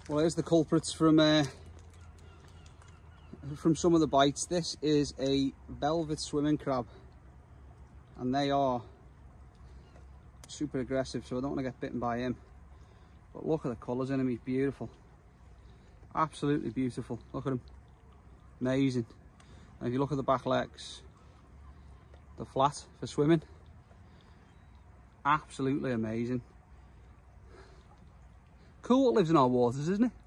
Well, here's the culprits from some of the bites. This is a velvet swimming crab, and they are super aggressive, so I don't want to get bitten by him. But look at the colours in him, he's beautiful. Absolutely beautiful. Look at him. Amazing. And if you look at the back legs, the flat for swimming. Absolutely amazing. Cool what lives in our waters, isn't it?